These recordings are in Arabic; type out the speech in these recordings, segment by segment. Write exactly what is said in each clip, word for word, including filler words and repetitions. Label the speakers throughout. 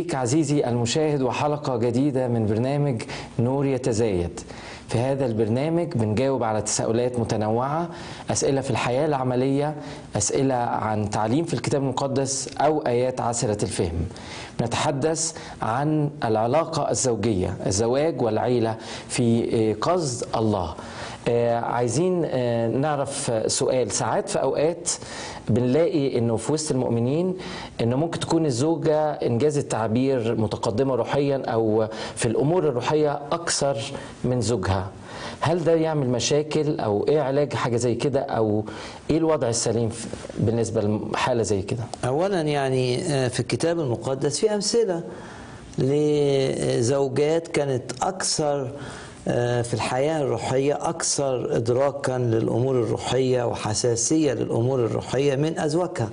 Speaker 1: بيك عزيزي المشاهد وحلقة جديدة من برنامج نور يتزايد. في هذا البرنامج بنجاوب على تساؤلات متنوعة، أسئلة في الحياة العملية، أسئلة عن تعليم في الكتاب المقدس أو آيات عسرة الفهم. نتحدث عن العلاقة الزوجية، الزواج والعيلة في قصد الله. آه عايزين آه نعرف سؤال. ساعات في أوقات بنلاقي انه في وسط المؤمنين انه ممكن تكون الزوجة انجاز التعبير متقدمة روحيا او في الامور الروحية اكثر من زوجها. هل ده يعمل مشاكل او ايه علاج حاجة زي كده، او ايه الوضع السليم بالنسبة لحالة زي كده؟
Speaker 2: اولا يعني في الكتاب المقدس في امثلة لزوجات كانت اكثر في الحياة الروحية أكثر إدراكا للأمور الروحية وحساسية للأمور الروحية من أزواجها.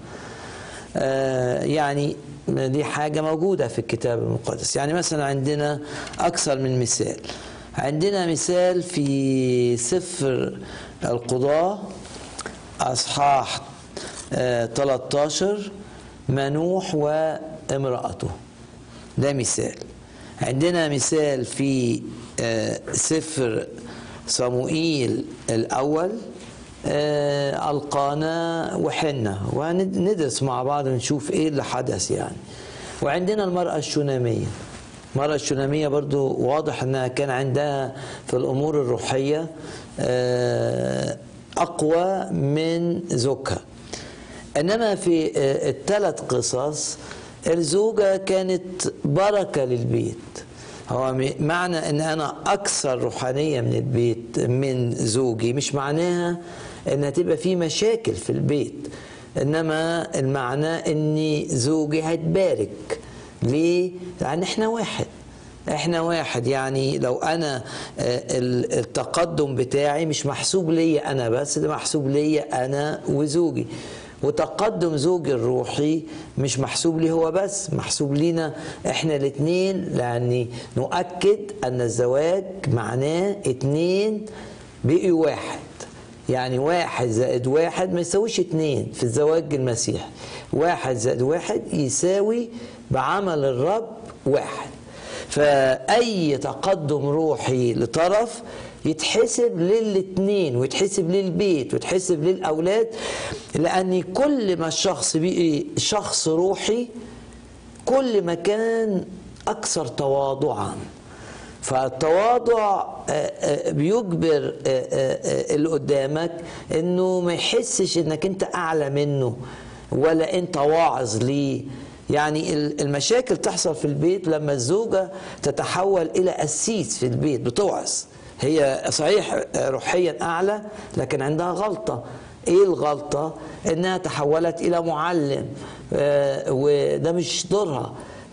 Speaker 2: يعني دي حاجة موجودة في الكتاب المقدس. يعني مثلا عندنا أكثر من مثال. عندنا مثال في سفر القضاة أصحاح ثلاثة عشر، منوح وامرأته، ده مثال. عندنا مثال في سفر صموئيل الأول، القانا وحنة، وندرس مع بعض ونشوف ايه اللي حدث يعني. وعندنا المرأة الشونامية. المرأة الشونامية برضو واضح انها كان عندها في الأمور الروحية أقوى من زوجها. إنما في الثلاث قصص الزوجة كانت بركة للبيت. هو معنى ان انا اكثر روحانية من البيت من زوجي مش معناها ان هتبقى في مشاكل في البيت، انما المعنى ان زوجي هيتبارك. ليه؟ لان احنا واحد احنا واحد. يعني لو انا التقدم بتاعي مش محسوب ليا انا بس، ده محسوب ليا انا وزوجي. وتقدم زوجي الروحي مش محسوب لي هو بس، محسوب لينا احنا الاثنين، لاني نؤكد ان الزواج معناه اتنين بقوا واحد. يعني واحد زائد واحد ما يساويش اتنين في الزواج المسيحي. واحد زائد واحد يساوي بعمل الرب واحد. فأي تقدم روحي لطرف يتحسب للاتنين، ويتحسب للبيت، ويتحسب للأولاد، لأن كل ما الشخص بقي شخص روحي كل ما كان أكثر تواضعا. فالتواضع بيجبر اللي قدامك انه ما يحسش انك انت اعلى منه ولا انت واعظ ليه. يعني المشاكل تحصل في البيت لما الزوجة تتحول إلى قسيس في البيت، بتوعظ. هي صحيح روحيا أعلى لكن عندها غلطة. إيه الغلطة؟ إنها تحولت إلى معلم، وده مش دورها.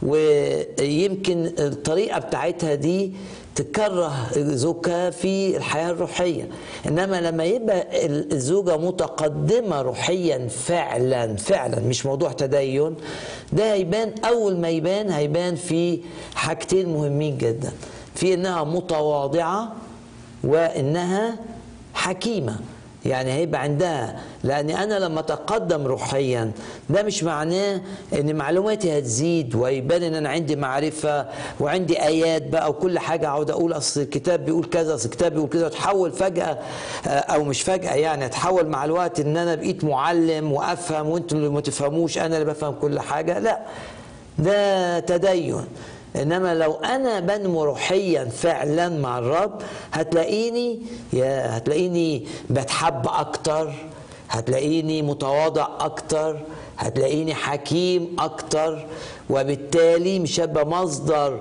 Speaker 2: ويمكن الطريقة بتاعتها دي تكره زوجها في الحياة الروحية. إنما لما يبقى الزوجة متقدمة روحيا فعلا فعلا، مش موضوع تدين، ده هيبان. أول ما يبان هيبان في حاجتين مهمين جدا، في إنها متواضعة وإنها حكيمة. يعني هيبقى عندها، لأن أنا لما أتقدم روحيا ده مش معناه إن معلوماتي هتزيد ويبان إن أنا عندي معرفة وعندي آيات بقى وكل حاجة أقعد أقول أصل الكتاب بيقول كذا، أصل الكتاب بيقول كذا، وتحول فجأة، أو مش فجأة يعني، أتحول مع الوقت إن أنا بقيت معلم وأفهم وأنتم اللي ما تفهموش، أنا اللي بفهم كل حاجة. لا، ده تدين. إنما لو أنا بنمو روحيا فعلا مع الرب هتلاقيني يا هتلاقيني بتحب أكتر، هتلاقيني متواضع أكتر، هتلاقيني حكيم أكتر، وبالتالي مش هبقى مصدر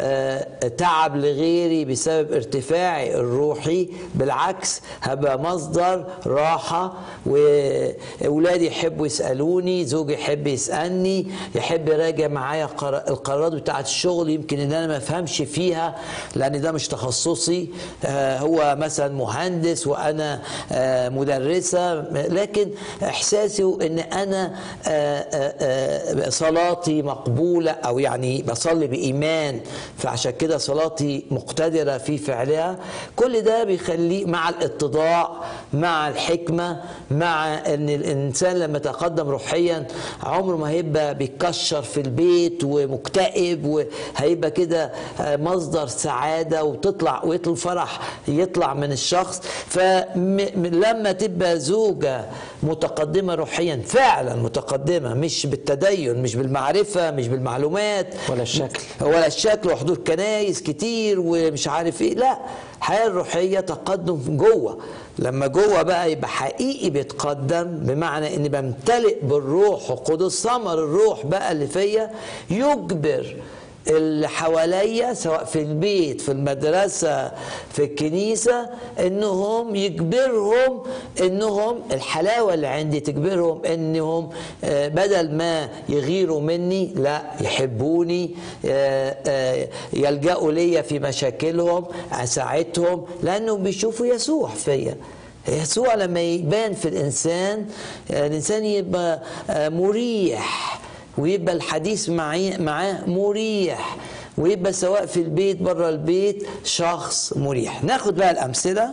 Speaker 2: تعب لغيري بسبب ارتفاعي الروحي. بالعكس هبقى مصدر راحة، وأولادي يحبوا يسألوني، زوجي يحب يسألني، يحب يراجع معايا القرارات بتاعة الشغل يمكن إن أنا ما أفهمش فيها لأن ده مش تخصصي. هو مثلا مهندس وأنا مدرسة، لكن إحساسي إن أنا صلاتي مقبولة، أو يعني بصلي بإيمان فعشان كده صلاتي مقتدرة في فعلها. كل ده بيخليه مع الاتضاع، مع الحكمة، مع أن الإنسان لما يتقدم روحيا عمره ما هيبقى بيتكشر في البيت ومكتئب، وهيبقى كده مصدر سعادة وتطلع ويطلع فرح يطلع من الشخص. فلما تبقى زوجة متقدمة روحيا فعلا متقدمة، مش بالتدين، مش بالمعرفة، مش بالمعلومات
Speaker 1: ولا الشكل
Speaker 2: ولا الشكل وحضور كنايس كتير ومش عارف ايه، لا، الحياة الروحية تقدم جوه. لما جوه بقى يبقى حقيقي بيتقدم، بمعنى اني بمتلئ بالروح القدس، ثمر الروح بقى اللي فيا يجبر اللي حواليا سواء في البيت، في المدرسة، في الكنيسة، انهم يجبرهم انهم الحلاوة اللي عندي تجبرهم انهم بدل ما يغيروا مني لا يحبوني، يلجأوا ليا في مشاكلهم، اساعدهم، لانهم بيشوفوا يسوع فيا. يسوع لما يبان في الانسان، الانسان يبقى مريح، ويبقى الحديث معاه مريح، ويبقى سواء في البيت بره البيت شخص مريح. ناخد بقى الأمثلة.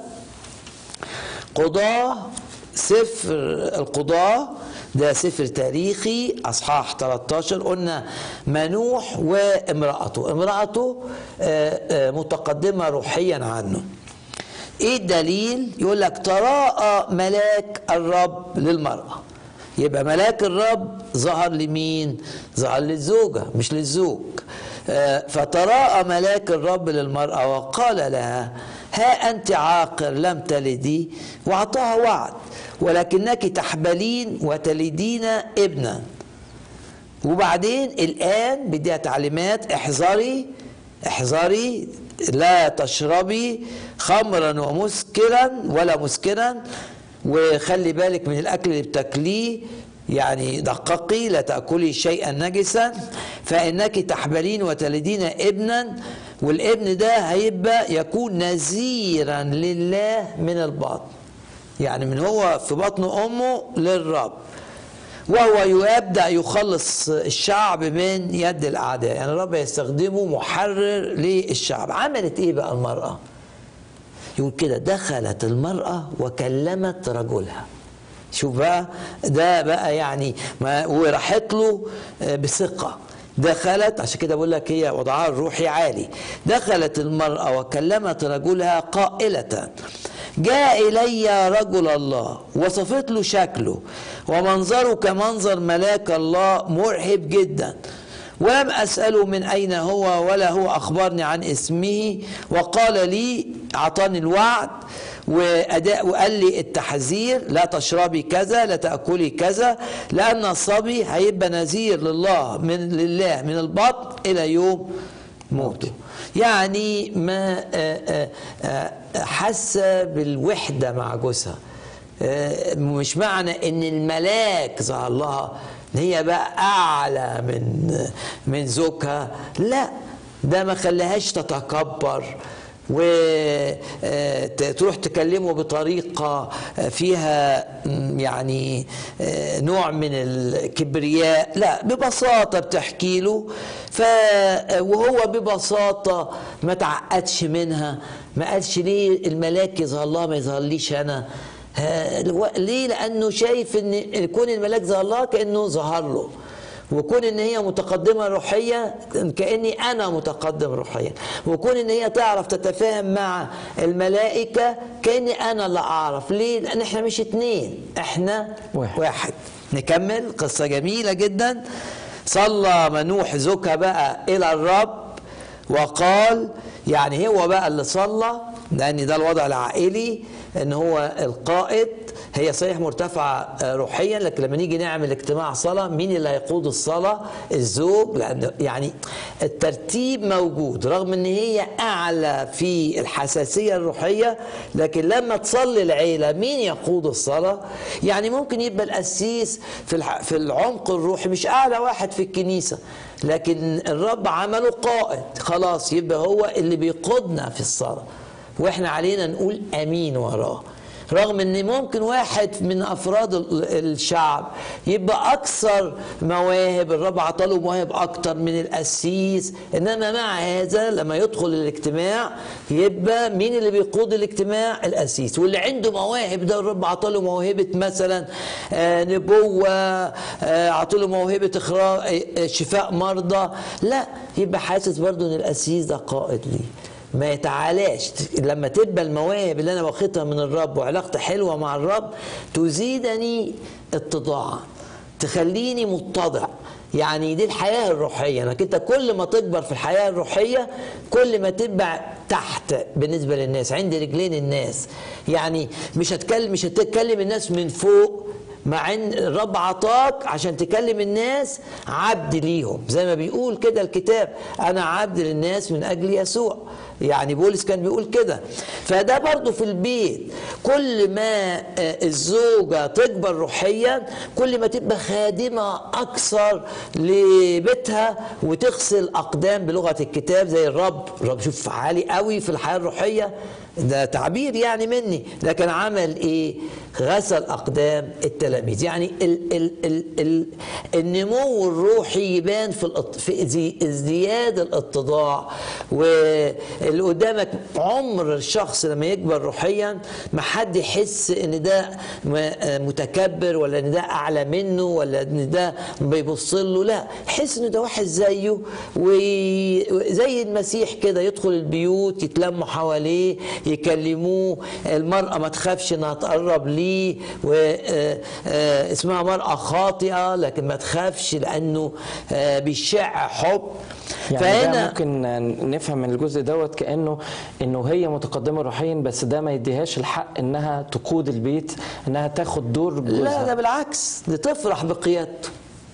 Speaker 2: قضاة، سفر القضاة ده سفر تاريخي أصحاح ثلاثة عشر، قلنا منوح وامرأته. امرأته متقدمة روحيا عنه. ايه الدليل؟ يقول لك تراءى ملاك الرب للمرأة. يبقى ملاك الرب ظهر لمين؟ ظهر للزوجة مش للزوج. فتراءى ملاك الرب للمرأة وقال لها ها أنت عاقر لم تلدي، وأعطاها وعد ولكنك تحبلين وتلدين ابنا. وبعدين الآن بديها تعليمات، احذري احذري لا تشربي خمرا ومسكرا ولا مسكرا، وخلي بالك من الأكل اللي بتاكليه، يعني دققي لا تأكلي شيئا نجسا، فإنك تحبلين وتلدين ابنا، والابن ده هيبقى يكون نذيرا لله من البطن، يعني من هو في بطن أمه للرب، وهو يبدأ يخلص الشعب من يد الأعداء. يعني الرب يستخدمه محرر للشعب. عملت إيه بقى المرأة؟ يقول كده دخلت المرأة وكلمت رجلها. شوف بقى ده بقى يعني ما وراحت له بثقة. دخلت، عشان كده بقول لك هي وضعها الروحي عالي. دخلت المرأة وكلمت رجلها قائلة جاء إلي رجل الله، وصفت له شكله ومنظره كمنظر ملاك الله مرعب جدا، ولم أسأله من أين هو ولا هو أخبرني عن اسمه، وقال لي أعطاني الوعد وأداء وقال لي التحذير لا تشربي كذا لا تأكلي كذا، لأن الصبي هيبقى نذير لله من لله من البطن إلى يوم موته. يعني ما حس بالوحدة مع جوزها. مش معنى ان الملاك ظهر لها ان هي بقى اعلى من من زوجها، لا، ده ما خلاهاش تتكبر وتروح تكلمه بطريقة فيها يعني نوع من الكبرياء، لا، ببساطة بتحكي له، ف وهو ببساطة ما تعقدش منها، ما قالش ليه الملاك يظهر لها ما يظهرليش أنا. ليه؟ لأنه شايف ان كون الملاك ظهر لها كأنه ظهر له، وكون ان هي متقدمة روحية كأني انا متقدم روحيا، وكون ان هي تعرف تتفاهم مع الملائكة كأني انا اللي اعرف. ليه؟ لان احنا مش اتنين، احنا واحد, واحد. نكمل. قصة جميلة جدا. صلى منوح زوجها بقى الى الرب وقال، يعني هو بقى اللي صلى، لان ده الوضع العائلي، ان هو القائد. هي صحيح مرتفعة روحيا، لكن لما نيجي نعمل اجتماع صلاة مين اللي هيقود الصلاة؟ الزوج، لأن يعني الترتيب موجود رغم ان هي اعلى في الحساسية الروحية، لكن لما تصلي العيلة مين يقود الصلاة؟ يعني ممكن يبقى القسيس في في العمق الروحي مش اعلى واحد في الكنيسة، لكن الرب عمله قائد، خلاص يبقى هو اللي بيقودنا في الصلاة، واحنا علينا نقول امين وراه. رغم ان ممكن واحد من افراد الشعب يبقى اكثر مواهب، الرب عطاله مواهب اكتر من القسيس، انما مع هذا لما يدخل الاجتماع يبقى مين اللي بيقود الاجتماع؟ القسيس. واللي عنده مواهب ده الرب عطاله موهبه مثلا نبوه، عطاله موهبه اخراج شفاء مرضى، لا يبقى حاسس برضه ان القسيس ده قائد ليه. ما يتعالاش. لما تبقى المواهب اللي انا واخدها من الرب وعلاقتي حلوه مع الرب تزيدني اتضاعا، تخليني متضع. يعني دي الحياه الروحيه، انك انت كل ما تكبر في الحياه الروحيه كل ما تبقى تحت بالنسبه للناس، عند رجلين الناس. يعني مش هتكلم مش هتكلم الناس من فوق، مع ان الرب عطاك عشان تكلم الناس عبد ليهم، زي ما بيقول كده الكتاب، انا عبد للناس من اجل يسوع. يعني بولس كان بيقول كده. فده برضو في البيت، كل ما الزوجة تكبر روحيا كل ما تبقى خادمة أكثر لبيتها وتغسل أقدام بلغة الكتاب زي الرب. الرب شوف عالي قوي في الحياة الروحية، ده تعبير يعني مني، لكن عمل ايه؟ غسل اقدام التلاميذ. يعني ال ال ال ال النمو الروحي يبان في في ازدياد الاتضاع. واللي قدامك عمر الشخص لما يكبر روحيا ما حد يحس ان ده متكبر ولا ان ده اعلى منه ولا ان ده بيبص له، لا، يحس ان ده واحد زيه وزي المسيح كده، يدخل البيوت يتلموا حواليه يكلموه. المرأة ما تخافش انها تقرب ليه، واسمها مرأة خاطئة لكن ما تخافش لانه بيشع حب.
Speaker 1: يعني فهنا ممكن نفهم من الجزء دوت كأنه انه هي متقدمة روحيا، بس ده ما يديهاش الحق انها تقود البيت، انها تاخد دور جوزها.
Speaker 2: لا، ده بالعكس، دي تفرح بقيادته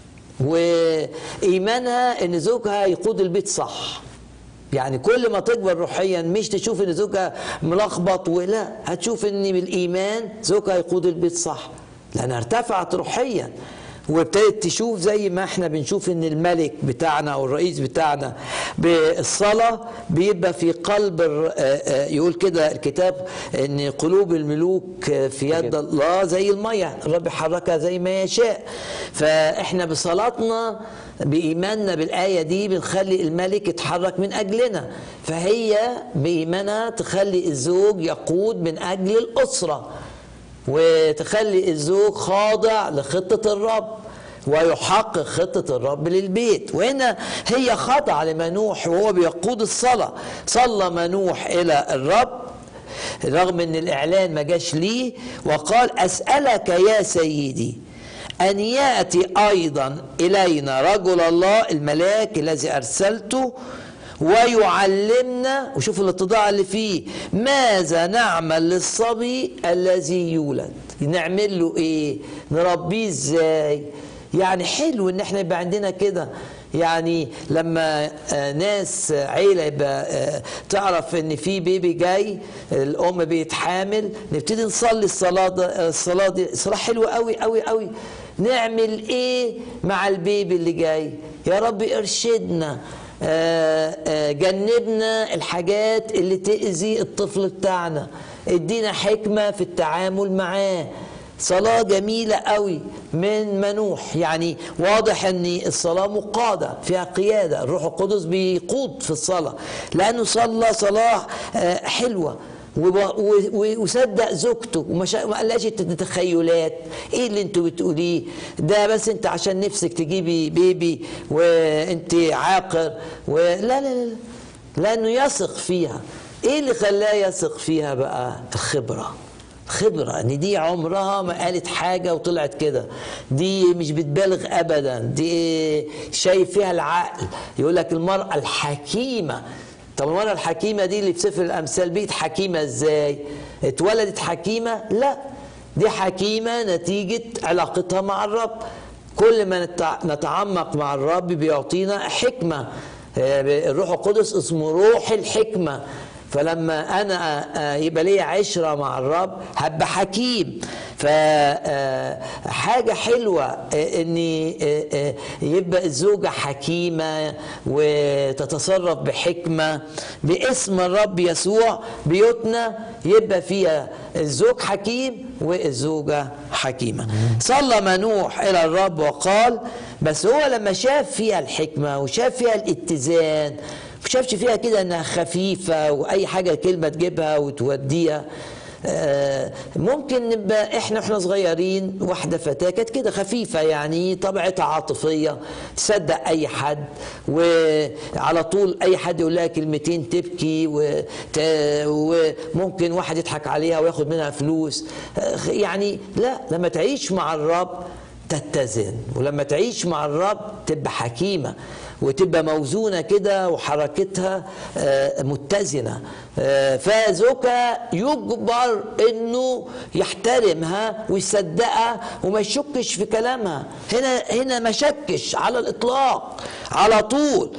Speaker 2: وايمانها ان زوجها يقود البيت صح. يعني كل ما تكبر روحيا مش تشوف ان زوجها ملخبط، ولا هتشوف ان بالايمان زوجها يقود البيت صح، لانها ارتفعت روحيا وابتدت تشوف زي ما احنا بنشوف ان الملك بتاعنا او الرئيس بتاعنا بالصلاة بيبقى في قلب، يقول كده الكتاب ان قلوب الملوك في يد الله زي المية، الرب يحركها زي ما يشاء. فاحنا بصلاتنا بإيماننا بالآية دي بنخلي الملك يتحرك من أجلنا، فهي بإيمانها تخلي الزوج يقود من أجل الأسرة، وتخلي الزوج خاضع لخطة الرب ويحقق خطة الرب للبيت. وهنا هي خاضعة لمنوح وهو بيقود الصلاة. صلى منوح إلى الرب رغم أن الإعلان ما جاش ليه، وقال أسألك يا سيدي أن يأتي أيضا إلينا رجل الله الملاك الذي أرسلته ويعلمنا، وشوف الاتضاع اللي فيه، ماذا نعمل للصبي الذي يولد. نعمل له ايه؟ نربيه ازاي؟ يعني حلو ان احنا يبقى عندنا كده. يعني لما ناس عيله يبقى تعرف ان في بيبي جاي، الام بيتحامل، نبتدي نصلي الصلاه الصلاه دي صلاه حلوه قوي قوي قوي. نعمل ايه مع البيبي اللي جاي؟ يا رب ارشدنا، آآ آآ جنبنا الحاجات اللي تأذي الطفل بتاعنا، ادينا حكمة في التعامل معاه. صلاة جميلة قوي من منوح. يعني واضح ان الصلاة مقادة فيها قيادة، الروح القدس بيقود في الصلاة لانه صلى صلاة حلوة وصدق زوجته وما قالهاش تخيلات. ايه اللي انتوا بتقوليه ده؟ بس انت عشان نفسك تجيبي بيبي وانت عاقر و... لا لا لا، لانه يثق فيها. ايه اللي خلاه يثق فيها بقى؟ الخبرة. خبرة ان دي عمرها ما قالت حاجة وطلعت كده، دي مش بتبالغ ابدا، دي شايف فيها العقل. يقول لك المرأة الحكيمة. طب المرأة الحكيمة دي اللي في سفر الأمثال بيت حكيمة ازاي؟ اتولدت حكيمة؟ لا، دي حكيمة نتيجة علاقتها مع الرب. كل ما نتعمق مع الرب بيعطينا حكمة. الروح القدس اسمه روح الحكمة. فلما أنا يبقى لي عشرة مع الرب هبقى حكيم. فحاجة حلوة ان يبقى الزوجة حكيمة وتتصرف بحكمة باسم الرب يسوع. بيوتنا يبقى فيها الزوج حكيم والزوجة حكيمة. صلى منوح إلى الرب وقال، بس هو لما شاف فيها الحكمة وشاف فيها الاتزان، ما شافش فيها كده انها خفيفة واي حاجة كلمة تجيبها وتوديها. آه ممكن نبقى احنا احنا صغيرين واحدة فتاة كانت كده خفيفة، يعني طبيعتها عاطفية، تصدق اي حد وعلى طول اي حد يقول لها كلمتين تبكي، وممكن واحد يضحك عليها وياخد منها فلوس. آه يعني لا، لما تعيش مع الرب تتزن، ولما تعيش مع الرب تبقى حكيمة وتبقى موزونة كده وحركتها متزنة. فزوجها يجبر انه يحترمها ويصدقها وما يشكش في كلامها. هنا هنا ما شكش على الاطلاق، على طول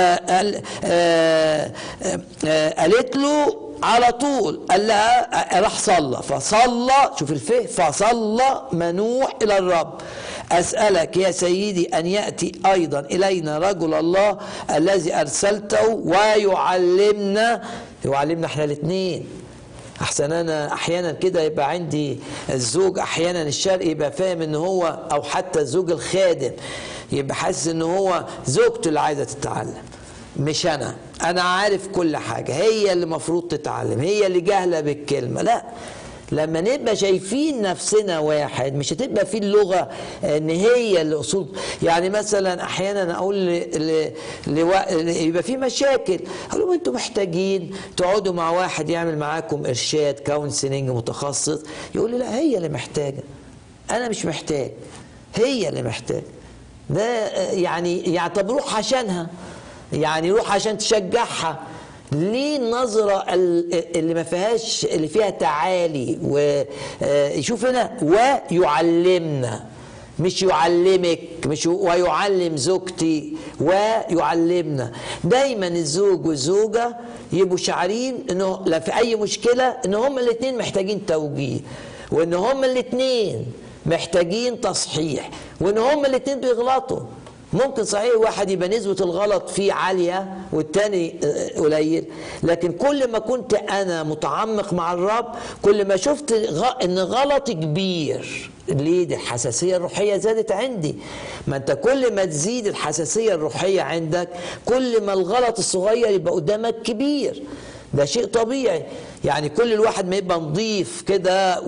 Speaker 2: قالت له على طول، قال لها راح صلى، فصلى، شوف الفه، فصلى منوح الى الرب: أسألك يا سيدي أن يأتي أيضا إلينا رجل الله الذي أرسلته ويعلمنا. يعلمنا احنا الاثنين. أحسن أنا أحيانا كده يبقى عندي الزوج أحيانا الشرقي يبقى فاهم إن هو، أو حتى الزوج الخادم يبقى حاسس إن هو زوجته اللي عايزة تتعلم، مش أنا. أنا عارف كل حاجة، هي اللي مفروض تتعلم، هي اللي جاهلة بالكلمة. لا، لما نبقى شايفين نفسنا واحد مش هتبقى في اللغة ان هي اللي اصول. يعني مثلا احيانا اقول ل... ل... ل... يبقى في مشاكل، اقول لهم انتوا محتاجين تقعدوا مع واحد يعمل معاكم ارشاد كونسلنج متخصص. يقول لي لا، هي اللي محتاجة، انا مش محتاج، هي اللي محتاجة. ده يعني يعتبروه عشانها، يعني روح عشان تشجعها. ليه النظرة اللي ما فيهاش، اللي فيها تعالي؟ ويشوف هنا ويعلمنا، مش يعلمك، مش ويعلم زوجتي، ويعلمنا. دايما الزوج والزوجة يبقوا شعارين انه لا في اي مشكلة ان هم الاثنين محتاجين توجيه، وان هم الاثنين محتاجين تصحيح، وان هم الاثنين بيغلطوا. ممكن صحيح واحد يبقى نسبة الغلط فيه عالية والتاني قليل، لكن كل ما كنت أنا متعمق مع الرب كل ما شفت إن غلطي كبير. ليه؟ دي الحساسية الروحية زادت عندي. ما أنت كل ما تزيد الحساسية الروحية عندك كل ما الغلط الصغير يبقى قدامك كبير. ده شيء طبيعي. يعني كل الواحد ما يبقى نظيف كده،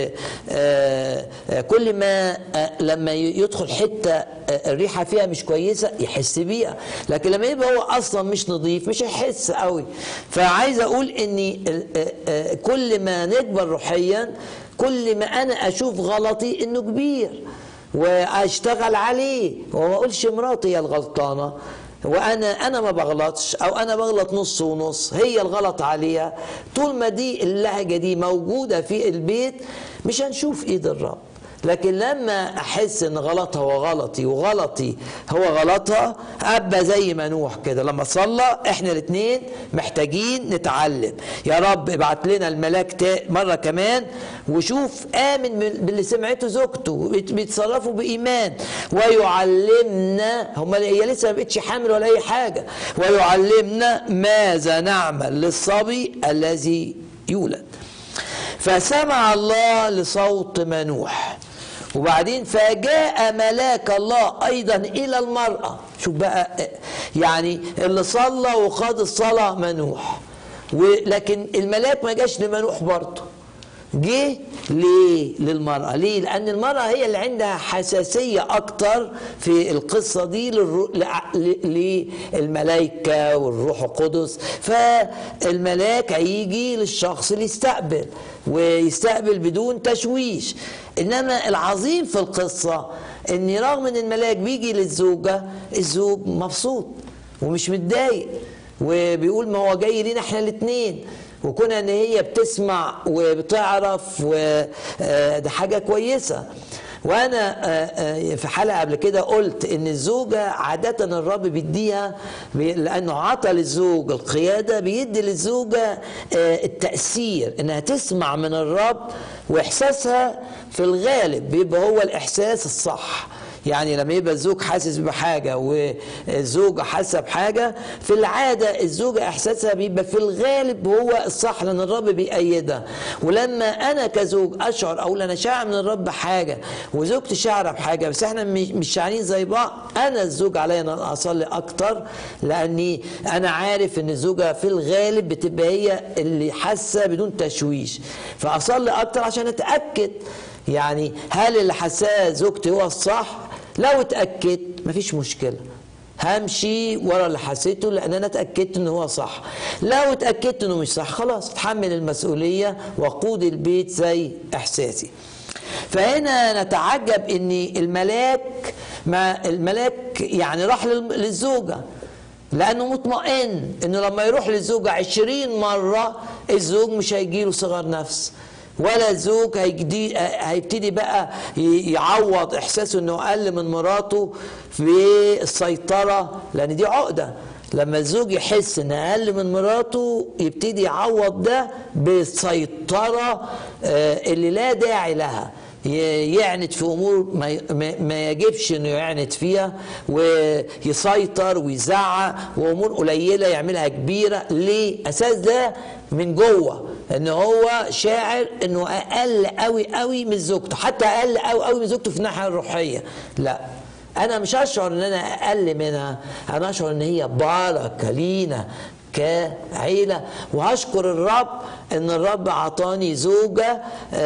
Speaker 2: وكل ما لما يدخل حتة الريحة فيها مش كويسة يحس بيها، لكن لما يبقى هو أصلا مش نظيف مش هيحس قوي. فعايز أقول إني كل ما نكبر روحيا كل ما أنا أشوف غلطي إنه كبير وأشتغل عليه، وما أقولش مراتي هي الغلطانة وانا انا ما بغلطش، او انا بغلط نص ونص، هي الغلط عليها. طول ما دي اللهجه دي موجوده في البيت مش هنشوف ايد الرب. لكن لما احس ان غلطها هو غلطي وغلطي هو غلطها، ابقى زي منوح كده لما صلى احنا الاثنين محتاجين نتعلم. يا رب ابعت لنا الملاك مره كمان وشوف امن باللي سمعته زوجته، بيتصرفوا بايمان. ويعلمنا، هم هي لسه ما بقتش حامل ولا اي حاجه، ويعلمنا ماذا نعمل للصبي الذي يولد. فسمع الله لصوت منوح، وبعدين فجاء ملاك الله ايضا الى المرأة. شوف بقى، يعني اللي صلى وخد الصلاة منوح، ولكن الملاك ما جاش لمنوح برضه، جه ليه؟ للمرأة. ليه؟ لأن المرأة هي اللي عندها حساسية أكتر في القصة دي للملائكة والروح القدس. فالملاك هيجي للشخص اللي يستقبل، ويستقبل بدون تشويش. إنما العظيم في القصة إن رغم إن الملاك بيجي للزوجة، الزوج مبسوط ومش متضايق، وبيقول ما هو جاي لينا احنا الاثنين، وكنا ان هي بتسمع وبتعرف، وده حاجة كويسة. وانا في حلقة قبل كده قلت ان الزوجة عادة الرب بيديها، لانه عطى للزوج القيادة، بيدي للزوجة التأثير انها تسمع من الرب، واحساسها في الغالب بيبقى هو الاحساس الصح. يعني لما يبقى الزوج حاسس بحاجه والزوجه حاسه بحاجه، في العاده الزوجه احساسها بيبقى في الغالب هو الصح، لان الرب بيأيدها. ولما انا كزوج اشعر اقول انا شاعر من الرب حاجه وزوجتي شاعره بحاجه بس احنا مش شاعرين زي بعض، انا الزوج عليا ان اصلي اكتر، لاني انا عارف ان الزوجه في الغالب بتبقى هي اللي حاسه بدون تشويش، فاصلي اكتر عشان اتاكد يعني هل اللي حاساه زوجتي هو الصح. لو اتاكدت مفيش مشكله، همشي ورا اللي حسيته لان انا اتاكدت ان هو صح. لو اتاكدت انه مش صح خلاص اتحمل المسؤوليه وقود البيت زي احساسي. فهنا نتعجب ان الملاك، ما الملاك يعني راح للزوجه لانه مطمئن انه لما يروح للزوجه عشرين مره الزوج مش هيجيله صغر نفس، ولا الزوج هيبتدي بقى يعوض احساسه انه اقل من مراته في السيطره، لان دي عقده. لما الزوج يحس ان اقل من مراته يبتدي يعوض ده بالسيطره اللي لا داعي لها، يعند في امور ما يجبش انه يعند فيها، ويسيطر ويزعق، وامور قليله يعملها كبيره. ليه؟ اساس ده من جوه ان هو شاعر انه اقل قوي قوي من زوجته، حتى اقل قوي قوي من زوجته في الناحيه الروحيه. لا، انا مش هشعر ان انا اقل منها، انا هشعر ان هي بركه لينا كعيلة، وهشكر الرب ان الرب عطاني زوجة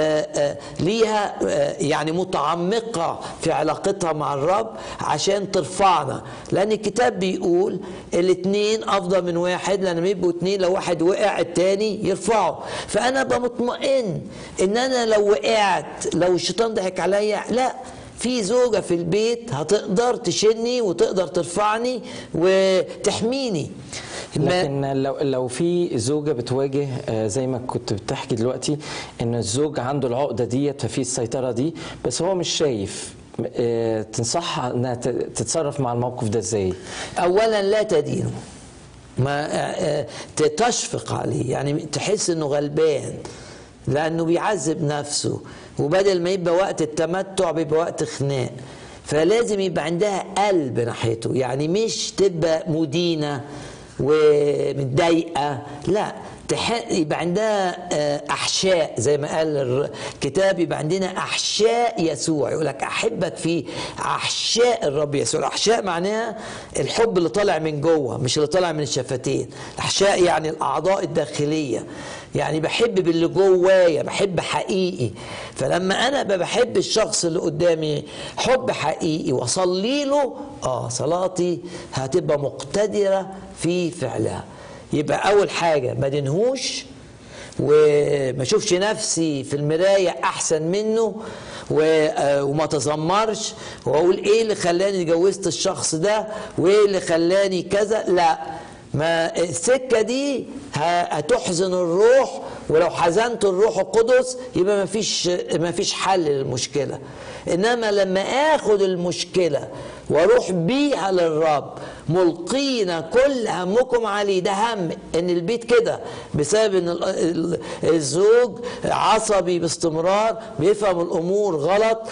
Speaker 2: ليها يعني متعمقة في علاقتها مع الرب عشان ترفعنا، لان الكتاب بيقول الاتنين افضل من واحد، لان يبقوا اتنين لو واحد وقع التاني يرفعه. فانا ابقى مطمئن ان انا لو وقعت، لو الشيطان ضحك عليا، لا، في زوجة في البيت هتقدر تشيلني وتقدر ترفعني وتحميني.
Speaker 1: لكن لو لو في زوجه بتواجه زي ما كنت بتحكي دلوقتي ان الزوج عنده العقده ديت ففي السيطره دي، بس هو مش شايف، تنصحها انها تتصرف مع الموقف ده ازاي؟
Speaker 2: اولا لا تدينه، ما تشفق عليه، يعني تحس انه غلبان لانه بيعذب نفسه، وبدل ما يبقى وقت التمتع بيبقى وقت خناق. فلازم يبقى عندها قلب ناحيته، يعني مش تبقى مدينه ومتضايقه، لا، يبقى عندها احشاء زي ما قال الكتاب، يبقى عندنا احشاء يسوع. يقول لك احبك في احشاء الرب يسوع. الاحشاء معناها الحب اللي طالع من جوه، مش اللي طالع من الشفتين. الاحشاء يعني الاعضاء الداخليه، يعني بحب باللي جوايا، بحب حقيقي. فلما انا بحب الشخص اللي قدامي حب حقيقي واصلي له، اه صلاتي هتبقى مقتدره في فعلها. يبقى اول حاجه ما دنهوش، وما اشوفش نفسي في المرايه احسن منه، وما تذمرش واقول ايه اللي خلاني اتجوزت الشخص ده وايه اللي خلاني كذا. لا، ما السكه دي هتحزن الروح، ولو حزنت الروح القدس يبقى ما فيش ما فيش حل للمشكله. انما لما اخد المشكله واروح بيها للرب ملقين كل همكم عليه، ده هم ان البيت كده بسبب ان الزوج عصبي باستمرار، بيفهم الامور غلط،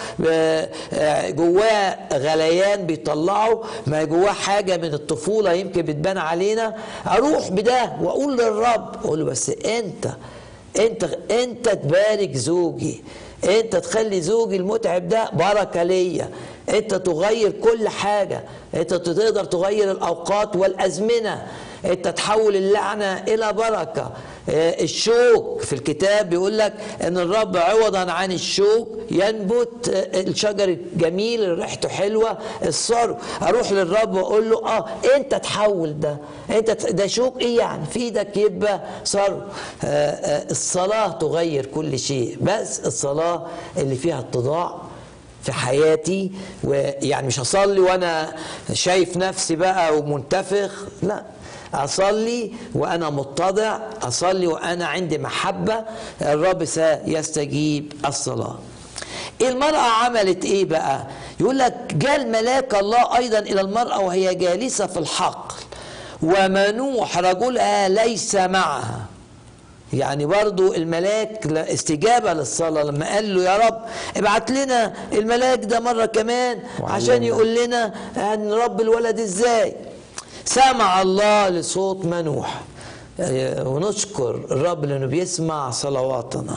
Speaker 2: جواه غليان بيطلعه، ما جواه حاجه من الطفوله يمكن بتبان علينا. اروح بده واقول للرب، اقول له بس انت انت انت تبارك زوجي، انت تخلي زوجي المتعب ده بركه ليا، انت تغير كل حاجه، انت تقدر تغير الاوقات والازمنه، انت تحول اللعنه الى بركه. الشوك في الكتاب بيقول لك ان الرب عوضا عن الشوك ينبت الشجر الجميل اللي ريحته حلوه الصرو. اروح للرب واقول له اه انت تحول ده، انت ده شوك ايه يعني، في ايدك يبقى صرو. الصلاه تغير كل شيء، بس الصلاه اللي فيها اتضاع في حياتي. ويعني مش هصلي وانا شايف نفسي بقى ومنتفخ، لا، أصلي وأنا متضع، أصلي وأنا عندي محبة، الرب سيستجيب الصلاة. المرأة عملت إيه بقى؟ يقول لك جاء الملاك الله أيضا إلى المرأة وهي جالسة في الحقل ومنوح رجلها ليس معها. يعني برضو الملاك استجابة للصلاة لما قال له يا رب ابعت لنا الملاك ده مرة كمان عشان يقول لنا هنربي الولد ازاي. سمع الله لصوت منوح، ونشكر الرب لأنه بيسمع صلواتنا.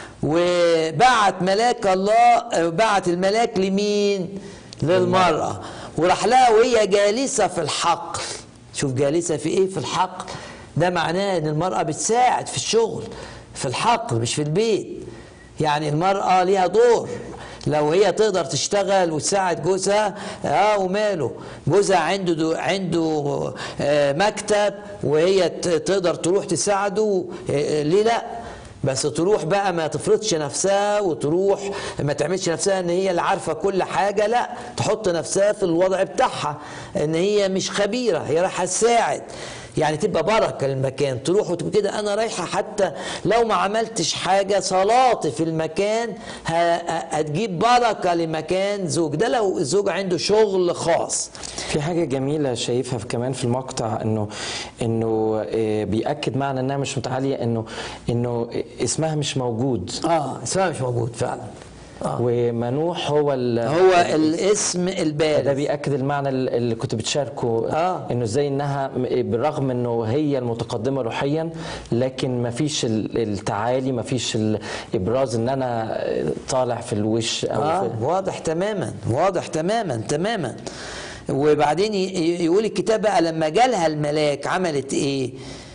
Speaker 2: وبعت ملاك الله، بعت الملاك لمين؟ للمرأة، وراح لها وهي جالسة في الحقل. شوف جالسة في ايه؟ في الحقل. ده معناه ان المرأة بتساعد في الشغل في الحقل مش في البيت. يعني المرأة ليها دور، لو هي تقدر تشتغل وتساعد جوزها اه وماله، جوزها عنده عنده آه مكتب وهي تقدر تروح تساعده، آه ليه لا؟ بس تروح بقى ما تفرضش نفسها وتروح ما تعملش نفسها ان هي اللي عارفه كل حاجه، لا، تحط نفسها في الوضع بتاعها ان هي مش خبيره، هي رايحه تساعد، يعني تبقى بركه للمكان. تروح وتبقى كده انا رايحه حتى لو ما عملتش حاجه، صلاتي في المكان هتجيب بركه لمكان زوج. ده لو الزوج عنده شغل خاص.
Speaker 1: في حاجه جميله شايفها كمان في المقطع، انه انه بيأكد معنى انها مش متعاليه، انه انه اسمها مش موجود.
Speaker 2: اه اسمها مش موجود فعلا.
Speaker 1: آه. ومنوح هو
Speaker 2: هو الاسم البارز.
Speaker 1: ده بيأكد المعنى اللي كنت بتشاركه، آه. انه ازاي انها بالرغم انه هي المتقدمه روحيا لكن ما فيش التعالي، ما فيش الابراز ان انا طالع في الوش او
Speaker 2: آه.
Speaker 1: في
Speaker 2: واضح تماما، واضح تماما تماما. وبعدين يقول الكتاب بقى لما جالها الملاك عملت ايه؟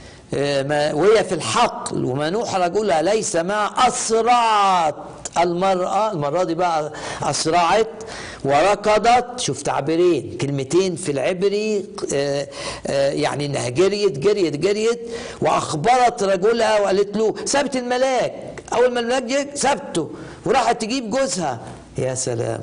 Speaker 2: وهي في الحقل ومنوح رجلها ليس مع أسرعت المرأة، المرة دي بقى أسرعت وركضت. شوف تعبيرين كلمتين في العبري، يعني انها جريت جريت جريت وأخبرت رجلها وقالت له، سابت الملاك. أول ما الملاك جه سابته وراحت تجيب جوزها. يا سلام،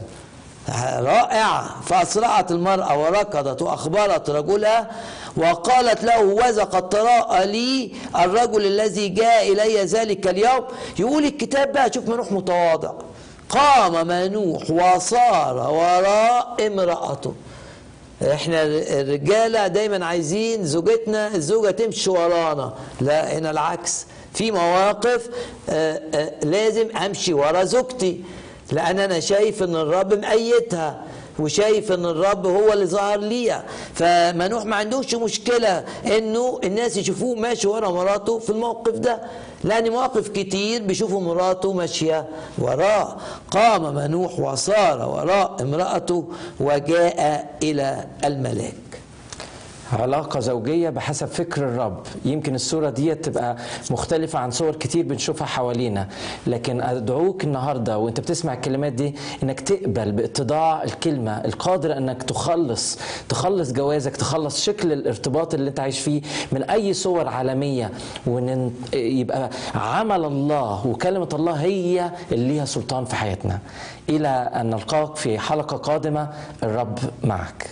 Speaker 2: رائعة. فأسرعت المرأة وركضت وأخبرت رجلها وقالت له، هوذا قد تراءى لي الرجل الذي جاء إلي ذلك اليوم. يقول الكتاب بقى، شوف منوح متواضع، قام منوح وصار وراء امرأته. احنا الرجالة دايما عايزين زوجتنا الزوجة تمشي ورانا، لا، هنا العكس. في مواقف آآ آآ لازم امشي ورا زوجتي، لأن أنا شايف إن الرب مأيدها وشايف إن الرب هو اللي ظهر ليها. فمنوح ما عندوش مشكلة إنه الناس يشوفوه ماشي ورا مراته في الموقف ده، لأن مواقف كتير بيشوفوا مراته ماشية وراه. قام منوح وصار وراء امرأته وجاء إلى الملاك.
Speaker 1: علاقة زوجية بحسب فكر الرب. يمكن الصورة دي تبقى مختلفة عن صور كتير بنشوفها حوالينا، لكن أدعوك النهاردة وانت بتسمع الكلمات دي انك تقبل باتضاع الكلمة القادرة انك تخلص تخلص جوازك، تخلص شكل الارتباط اللي انت عايش فيه من اي صور عالمية، وان يبقى عمل الله وكلمة الله هي اللي ليها سلطان في حياتنا. إلى أن نلقاك في حلقة قادمة، الرب معك.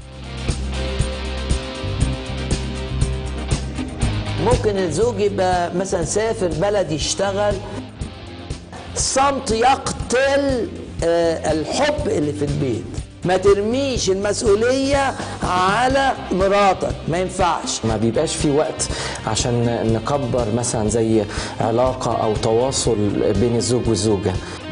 Speaker 2: ممكن الزوج يبقى مثلا سافر بلد يشتغل، الصمت يقتل الحب اللي في البيت. ما ترميش المسؤولية على مراتك، ما ينفعش.
Speaker 1: ما بيبقاش في وقت عشان نكبر مثلا زي علاقة أو تواصل بين الزوج والزوجة.